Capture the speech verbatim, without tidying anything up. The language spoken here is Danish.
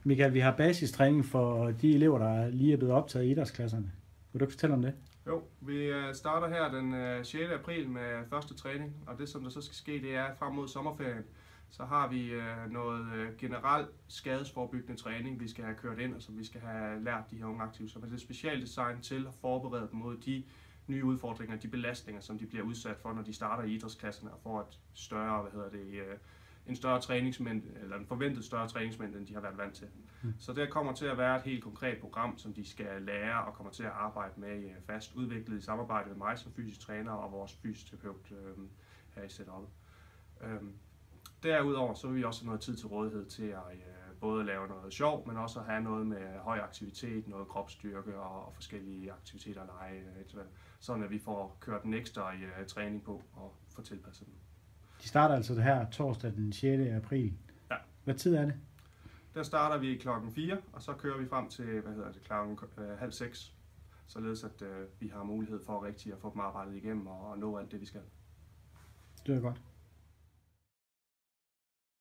Michael, vi har basistræning for de elever, der lige er blevet optaget i idrætsklasserne. Vil du ikke fortælle om det? Jo, vi starter her den sjette april med første træning, og det som der så skal ske, det er frem mod sommerferien, så har vi noget generel skadesforebyggende træning, vi skal have kørt ind, og som vi skal have lært de her unge aktive, som er det specialdesign til at forberede dem mod de nye udfordringer, de belastninger, som de bliver udsat for, når de starter i idrætsklasserne og får et større, hvad hedder det, en større træningsmængde, eller en forventet større træningsmængde, end de har været vant til. Mm. Så det kommer til at være et helt konkret program, som de skal lære og kommer til at arbejde med fast udviklet i samarbejde med mig som fysisk træner og vores fysioterapeut øh, her i setup'et. Øh, derudover så vil vi også have noget tid til rådighed til at øh, både lave noget sjov, men også at have noget med høj aktivitet, noget kropsstyrke og, og forskellige aktiviteter og lege, øh, sådan at vi får kørt en ekstra øh, træning på og får tilpasset dem. De starter altså det her torsdag den sjette april. Ja. Hvad tid er det? Der starter vi klokken fire, og så kører vi frem til, hvad hedder det, klokken øh, halv seks, således at øh, vi har mulighed for rigtig at få dem arbejdet igennem og, og nå alt det, vi skal. Det er godt.